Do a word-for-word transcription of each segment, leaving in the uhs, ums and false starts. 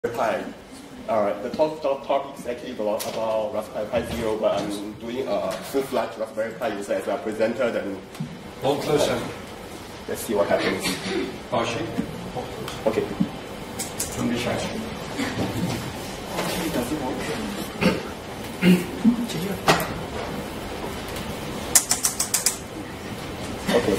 Pi. Alright, the talk, talk topic is actually about, about Raspberry Pi Zero, but I'm doing a full-fledged Raspberry Pi user as a presenter. Then hold closer. Uh, let's see what happens. Partially. Okay. Don't be shy. Does it work? Okay.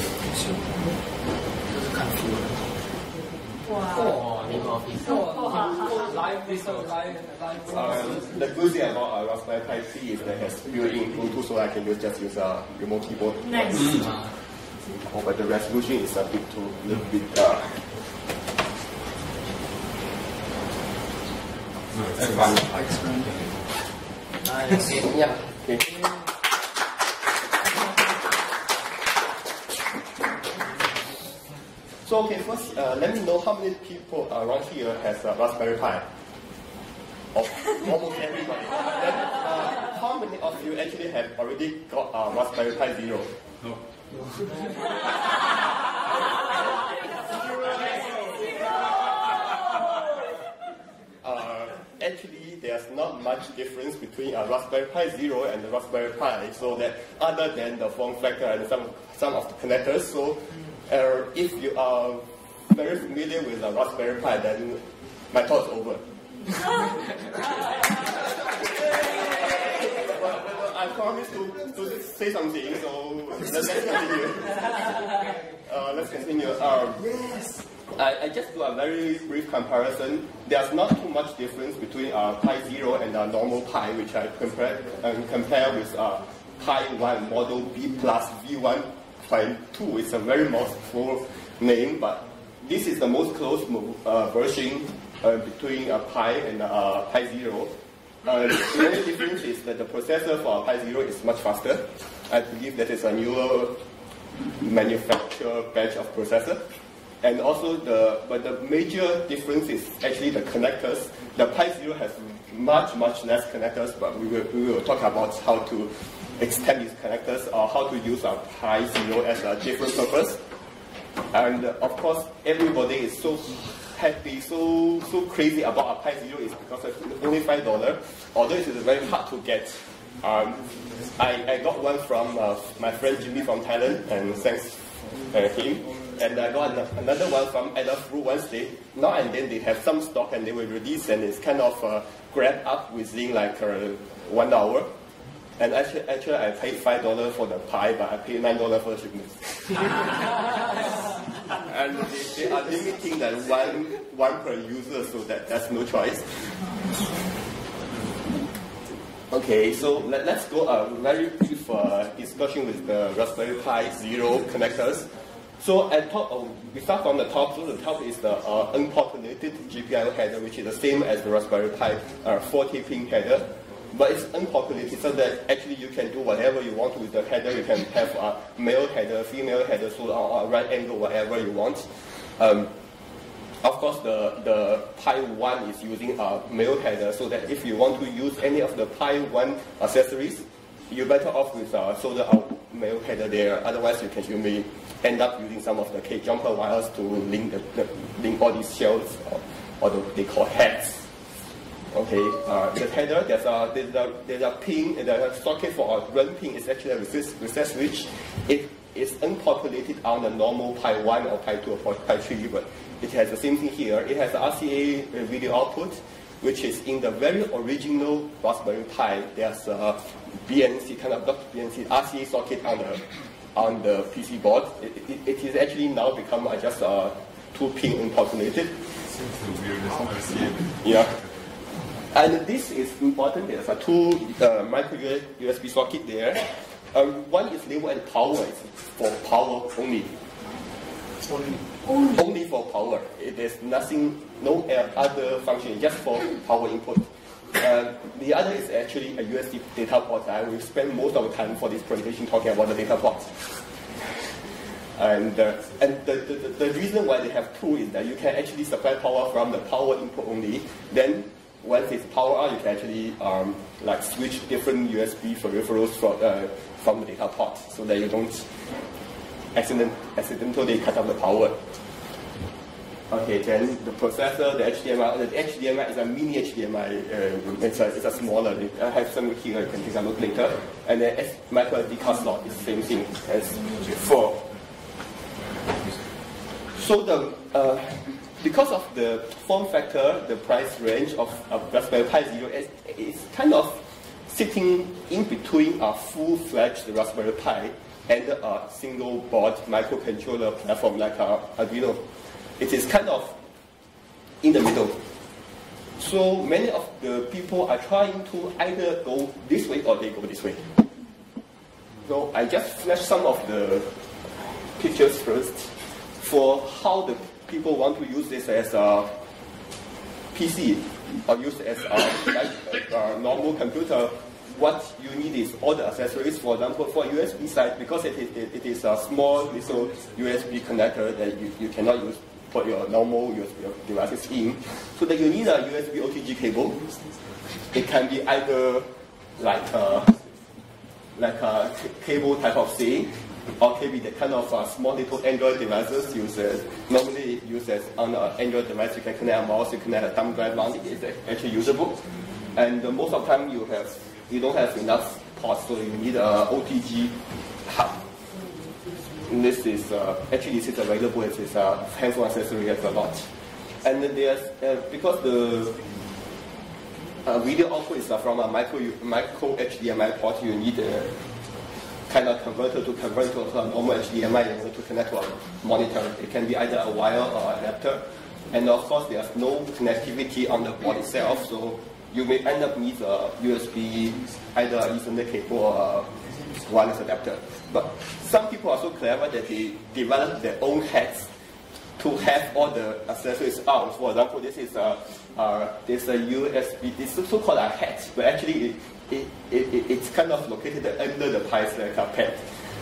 Wow. Live, live, live. Um, the good thing about a Raspberry Pi C is that it has built-in Bluetooth, so I can use, just use a remote keyboard. Nice. Mm. Oh, but the resolution is a bit too little bit. Uh, no, it's fun. Nice. Yeah. Okay. So, okay, first, uh, let me know how many people around here has a Raspberry Pi. Oh, almost everybody. Then, uh, how many of you actually have already got a Raspberry Pi Zero? No. uh, actually, there's not much difference between a Raspberry Pi Zero and the Raspberry Pi, so that other than the form factor and some, some of the connectors, so Uh, if you are very familiar with a Raspberry Pi, then my talk is over. but, but I promised to, to say something, so let's continue. Uh, let's continue. Um, yes. I, I just do a very brief comparison. There's not too much difference between a Pi Zero and a normal Pi, which I compare, uh, compare with a Pi one model B plus V one. Pi two is a very mouthful name, but this is the most close uh, version uh, between a Pi and a Pi Zero. Uh, the only difference is that the processor for a Pi Zero is much faster. I believe that is a newer manufacturer batch of processor. And also, the but the major difference is actually the connectors. The Pi Zero has much, much less connectors, but we will, we will talk about how to extend these connectors or how to use a Pi Zero as a different purpose. And uh, of course, everybody is so happy, so so crazy about a Pi Zero is because it's only five dollars, although it is very hard to get. Um, I, I got one from uh, my friend Jimmy from Thailand, and thanks uh, him. And I got another one from Adolf Ru Wednesday. Now and then they have some stock and they will release, and it's kind of uh, grabbed up within like uh, one hour. And actually, actually, I paid five dollars for the Pi, but I paid nine dollars for the shipment. And they, they are limiting that one one per user, so that that's no choice. Okay, so let, let's go a very brief uh, discussion with the Raspberry Pi Zero connectors. So at top, oh, we start from the top. So the top is the uh, unpopulated G P I O header, which is the same as the Raspberry Pi uh, forty pin header. But it's unpopulated, so that actually you can do whatever you want with the header. You can have a male header, female header, so or a right angle, whatever you want. Um, of course, the, the Pi one is using a male header, so that if you want to use any of the Pi one accessories, you're better off with a solder out male header there. Otherwise, you can you may end up using some of the K jumper wires to link the, the link all these shells, or, or the, they call heads. Okay, uh, the header, there's a, there's a, there's a pin, the socket for a run pin is actually a recess, recess switch. It is unpopulated on the normal Pi one or Pi two or Pi three, but it has the same thing here. It has the R C A video output, which is in the very original Raspberry Pi. There's a B N C, kind of not B N C, R C A socket on the, on the P C board. It, it, it is actually now become uh, just a two pin unpopulated. Yeah. And this is important. There's a two uh, micro U S B socket there. Um, one is labeled as power. It's for power only. Only. Only for power. There's nothing, no other function, just for power input. Uh, the other is actually a U S B data port. I will spend most of the time for this presentation talking about the data port. And, uh, and the, the, the reason why they have two is that you can actually supply power from the power input only. Then once it's power out, you can actually um, like switch different U S B peripherals from, uh, from the data port, so that you don't accident, accidentally cut off the power. Okay, then the processor, the H D M I, the H D M I is a mini H D M I. Uh, it's a it's a smaller. I have some here. You can take a look later. And the micro S D card slot is the same thing as before. So the uh, because of the form factor, the price range of, of Raspberry Pi Zero is, is kind of sitting in between a full-fledged Raspberry Pi and a single-board microcontroller platform like a Arduino. It is kind of in the middle. So many of the people are trying to either go this way or they go this way. So I just flashed some of the pictures first for how the people want to use this as a P C or use it as a, like, a normal computer. What you need is all the accessories. For example, for U S B side, because it, it, it is a small little U S B connector that you, you cannot use put your normal U S B devices in. So that you need a U S B O T G cable. It can be either like a, like a cable type of thing, or can be the kind of uh, small little Android devices uses. Normally it uses on an Android device, you can connect a mouse, you connect a thumb drive on it, it's actually usable. And uh, most of the time you have you don't have enough ports, so you need a O T G hub. And this is uh, actually this is available. It is a handphone accessory as a lot. And there's uh, because the uh, video output is uh, from a micro micro H D M I port, you need a kind of converter to convert to a normal H D M I in order to connect to a monitor. It can be either a wire or adapter. And of course, there's no connectivity on the board itself, so you may end up need a U S B, either Ethernet cable or a wireless adapter. But some people are so clever that they develop their own heads to have all the accessories out. For example, this is a uh, this a U S B. This is so-called a head, but actually it, it, it, it's kind of located under the Pi like a pad.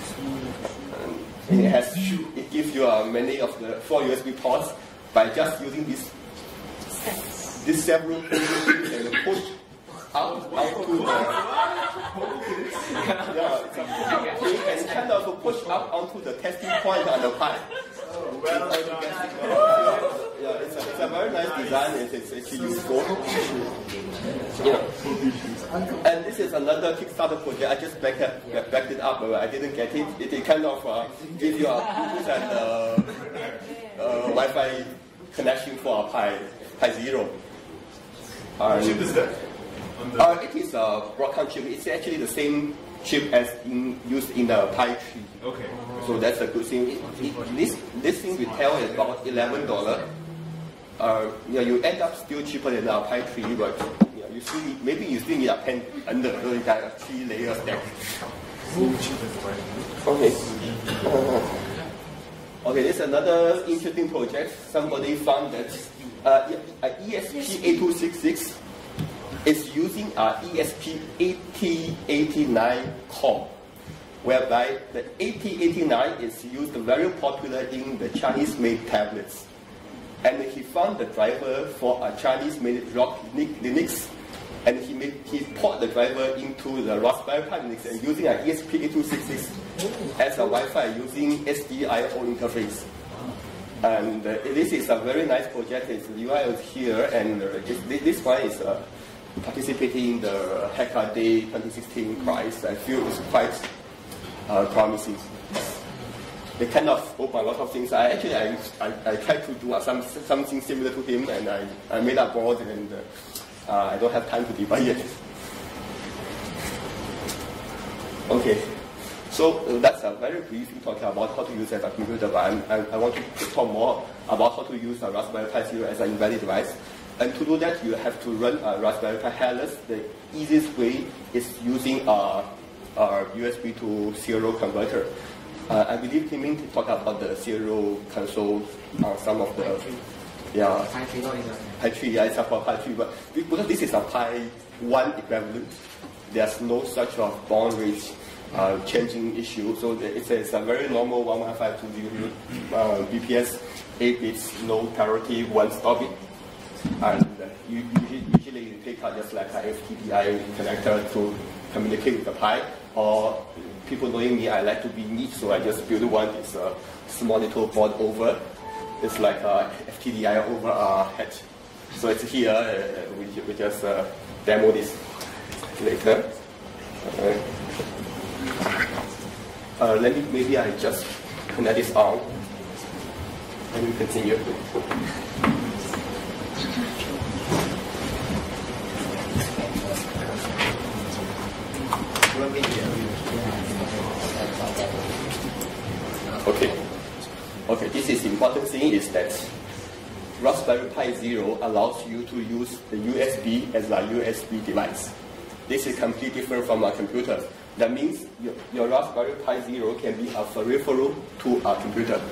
And it has it gives you uh, many of the four U S B ports by just using this. This several things and push out, out to the yeah, it's a, you can kind of push up onto the testing point on the Pi. Oh, well done. Yeah, it's a, it's a very nice design. It's, it's actually useful. Yeah. And this is another Kickstarter project. I just backed it, backed it up, but I didn't get it. It, it kind of uh, gives you a Bluetooth and uh, uh, Wi-Fi connection for a Pi, Pi Zero. What chip is that? Uh, it is a Broadcom chip. It's actually the same chip as in, used in the Pi three. Okay. So that's a good thing. It, it, this this thing retail is about eleven dollars. Uh, yeah, you end up still cheaper than the Pi three, but yeah, you still need, maybe you still need a pen under so you got a three layer stack. Okay. Uh, okay, this is another interesting project. Somebody found that uh, E S P eight two six six is using a E S P eighty eighty-nine core, whereby the eighty eighty-nine is used very popular in the Chinese-made tablets. And he found the driver for a Chinese-made Rock Linux, and he made, he port the driver into the Raspberry Pi Linux and using an E S P eight two six six as a Wi-Fi using S D I O interface. And uh, this is a very nice project. It's the U I is here, and uh, this, this one is uh, participating in the Hacker Day twenty sixteen prize. I feel it's quite uh, promising. They kind of open a lot of things. I actually I, I, I tried to do some something similar to him, and I, I made a board, and uh, uh, I don't have time to debug yet. Okay, so uh, that's a very brief talk about how to use as a computer, but I'm, I, I want to talk more about how to use a Raspberry Pi Zero as an embedded device. And to do that, you have to run a Raspberry Pi headless. The easiest way is using a, a U S B to serial converter. Uh, I believe Tim talked about the serial console on some of the, yeah, Pi three, yeah, it's a Pi three, but because this is a Pi one equivalent, there's no such of baud rate uh, changing issue. So it's a, it's a very normal one one five two zero uh, B P S, eight bits, no parity, one stop bit. And uh, you, usually you take out just like a F T D I connector to communicate with the Pi, or people knowing me, I like to be neat, so I just build one. It's a small little board over. It's like a F T D I over our head. So it's here. Uh, we, we just uh, demo this later. Uh, uh, let me maybe I just connect this on. Let me continue. Okay. Okay, this is important thing is that Raspberry Pi Zero allows you to use the U S B as a U S B device. This is completely different from a computer. That means your, your Raspberry Pi Zero can be a peripheral to a computer.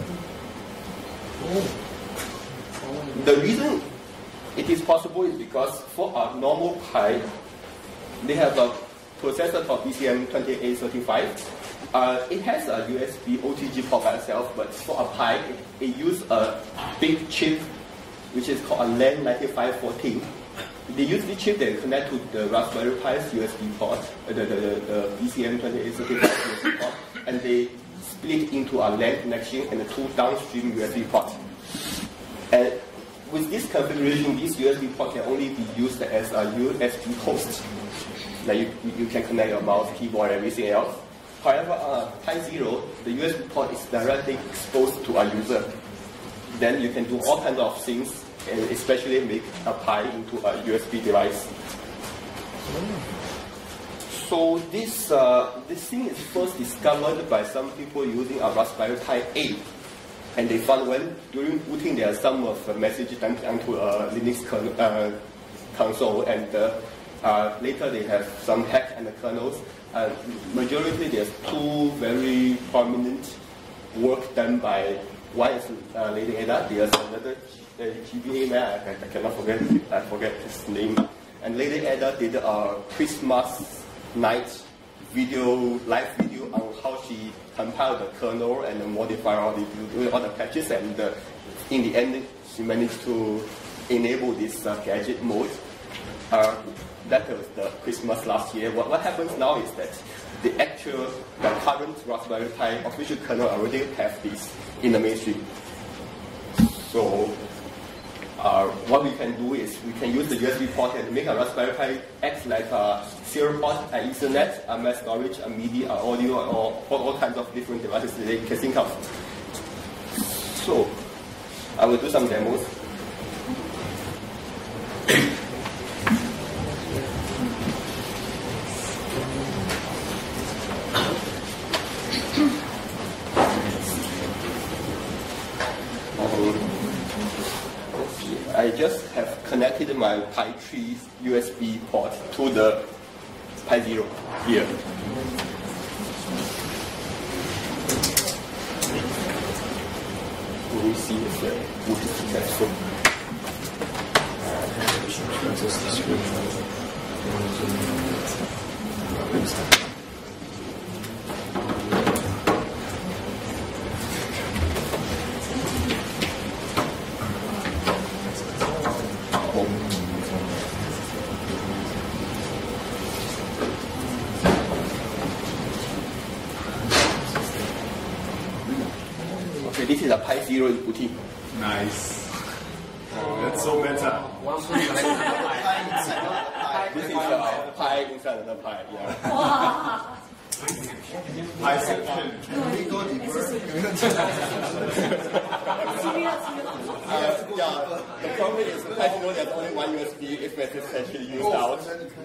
The reason it is possible is because for a normal Pi, they have a processor called B C M twenty-eight thirty-five. Uh, it has a U S B O T G port by itself, but for a Pi, it, it uses a big chip, which is called a LAN ninety-five fourteen. They use the chip that connect to the Raspberry Pi's U S B port, uh, the, the, the B C M twenty-eight thirty-five U S B port, and they split into a LAN connection and two downstream U S B ports. And with this configuration, this U S B port can only be used as a U S B host. Like you, you can connect your mouse, keyboard, and everything else. However, uh, Pi Zero, the U S B port is directly exposed to a user. Then you can do all kinds of things, and especially make a Pi into a U S B device. So this uh, this thing is first discovered by some people using a Raspberry Pi eight, and they found when during booting there are some of the message dumped onto a Linux con uh, console, and uh, uh, later they have some hack and the kernels. Uh, majority there's two very prominent work done by one is uh, Lady Ada, there's another uh, G B A man, I, I cannot forget I forget his name. And Lady Ada did a Christmas night video, live video on how she compiled the kernel and modify all the all the patches, and uh, in the end she managed to enable this uh, gadget mode. Uh, That was the Christmas last year. What, what happens now is that the actual, the current Raspberry Pi official kernel already have this in the mainstream. So uh, what we can do is we can use the U S B port and make a Raspberry Pi act like a serial port, an Ethernet, a mass storage, a MIDI, a audio, or all, all kinds of different devices that you can think of. So I will do some demos. I just have connected my Pi three U S B port to the Pi Zero here. We will see if the boot is successful. Okay, this is a Pi Zero in booting. Nice. That's so meta. This is a Pi inside the Pi, yeah. Bisection. Uh, yeah, the problem is Pi Zero there's only one U S B if it's essentially used out.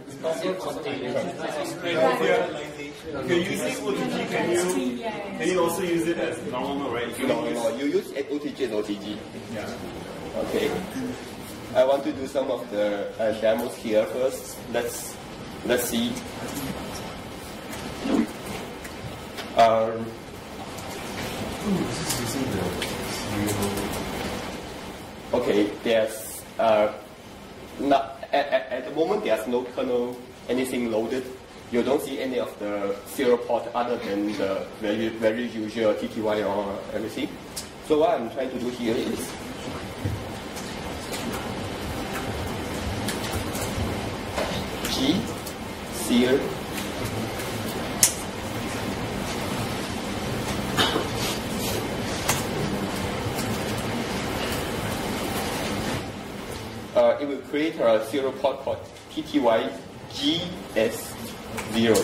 If you're using O T G, can you, can you also use it as normal, right? You No, no, you use O T G and O T G. Yeah. Okay. I want to do some of the uh, demos here first. Let's let's see. Um, okay, there's uh, not at, at, at the moment there's no kernel anything loaded. You don't see any of the serial port other than the very very usual T T Y or everything. So what I'm trying to do here is G seal create a serial port called T T Y G S zero.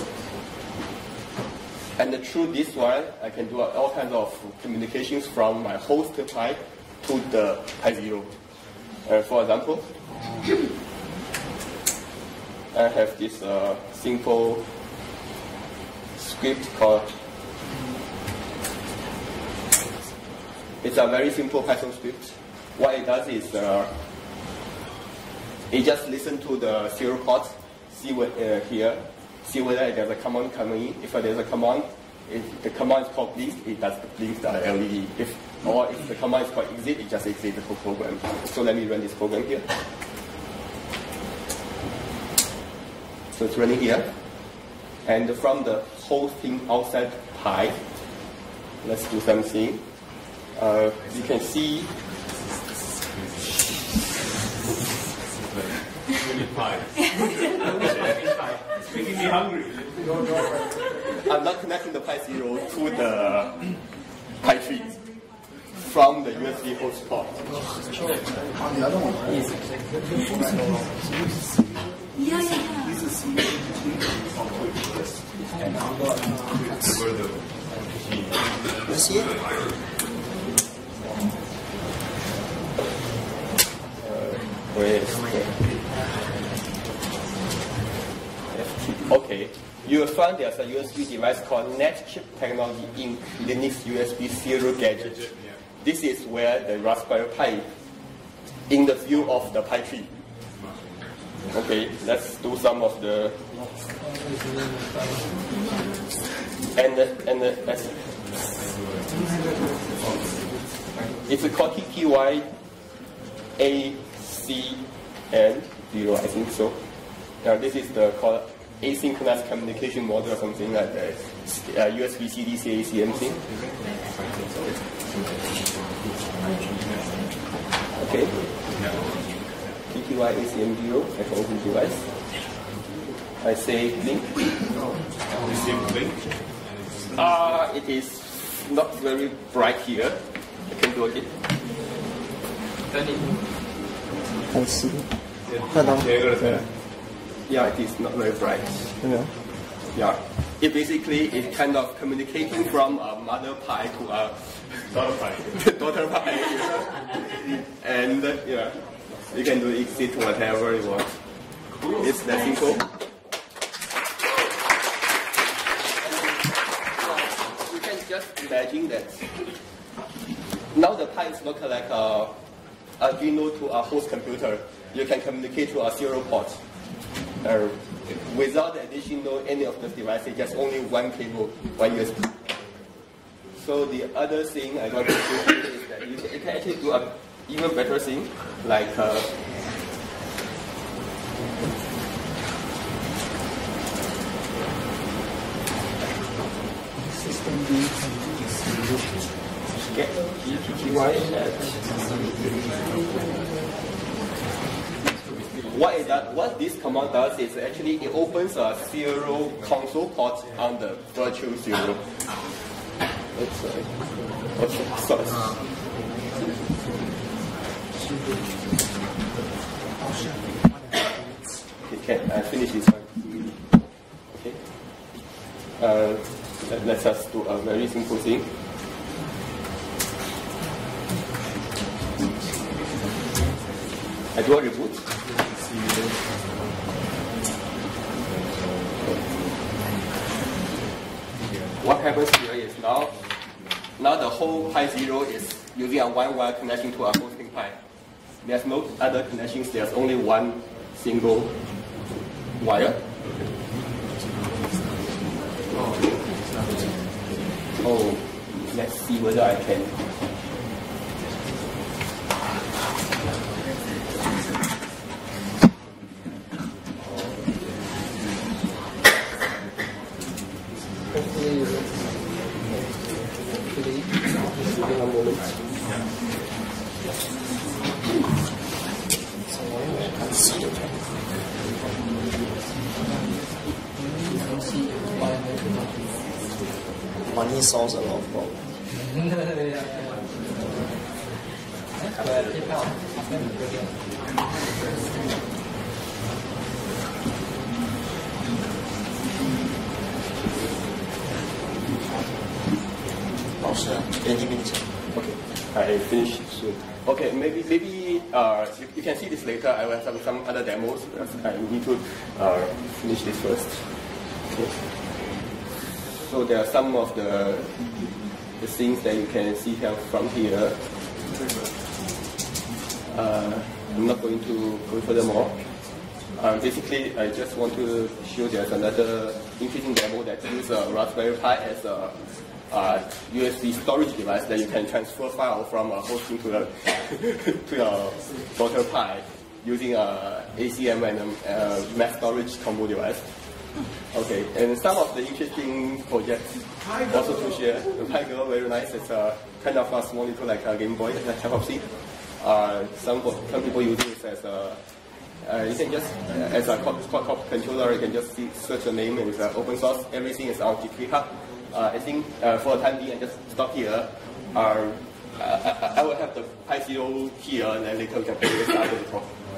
And through this one, I can do all kinds of communications from my host Pi to the Pi zero. Uh, for example, I have this uh, simple script called, it's a very simple Python script. What it does is uh, it just listens to the serial port, see what uh, here, see whether there's a command coming in. If there's a command, if the command is called blink, it does blink the L E D. If, or if the command is called exit, it just exits the whole program. So let me run this program here. So it's running here. And from the whole thing outside Pi, let's do something. Uh, you can see Pie. It's making me hungry. I'm not connecting the Pi zero to the Pi three from the U S B host port. On the other one, right? Yeah, yeah. You see it? Where is the Okay, you will find there's a U S B device called NetChip Technology Incorporated. Linux U S B serial gadget. This is where the Raspberry Pi in the view of the Pi three. Okay, let's do some of the and the, and the, let's, it's called T T Y A C N zero, I think so. Now this is the called asynchronous communication model or something like that. Uh, U S B C D C A C M thing. Okay. T T Y A C M zero, I can open the device. I say link. Ah, uh, it is not very bright here. I can do it. I see. 看到。 Yeah, it is not very bright. Yeah. Yeah. It basically is kind of communicating from a mother Pi to a Daughter Pie. daughter Pi. And uh, yeah, you can do exit whatever you want. It's that simple. You can just imagine that now the Pi is looking like a Arduino to a host computer. You can communicate to a serial port. Uh, without additional any of the devices, just only one cable, one U S B. So the other thing I want to show you is that you can, you can actually do an even better thing, like uh, get T T Y What, it does, what this command does is actually it opens a serial console port on the virtual serial. Oops, sorry. Oops, sorry. Okay, I finish this one. Okay. Uh, let, let's just do a very simple thing. I do a reboot. What happens here is now, now the whole Pi zero is using a one wire connection to a hosting Pi. There's no other connections, there's only one single wire. Oh, let's see whether I can. Money solves a lot of problems. 老师twenty minutes. Okay, I finished soon. Okay, maybe maybe uh, you, you can see this later. I will have some, some other demos. I need to uh, finish this first. Okay. So there are some of the the things that you can see here from here. Uh, I'm not going to go furthermore. Um, basically, I just want to show there's another interesting demo that uses a Raspberry Pi as a uh, U S B storage device that you can transfer file from a hosting to a to your Raspberry Pi using a A C M and a, a mass storage combo device. Okay, and some of the interesting projects also to share. The Pi Girl, very nice. It's a kind of a small little like a Game Boy, like type of seat. Uh, some some people use it as a uh, you can just uh, as a quad, quad, quad controller. You can just see, search the name and it's uh, open source. Everything is on GitHub. Uh, I think uh, for the time being, I just stop here. Uh, I, I, I will have the Pi Zero here, and then later we can play with the other talk.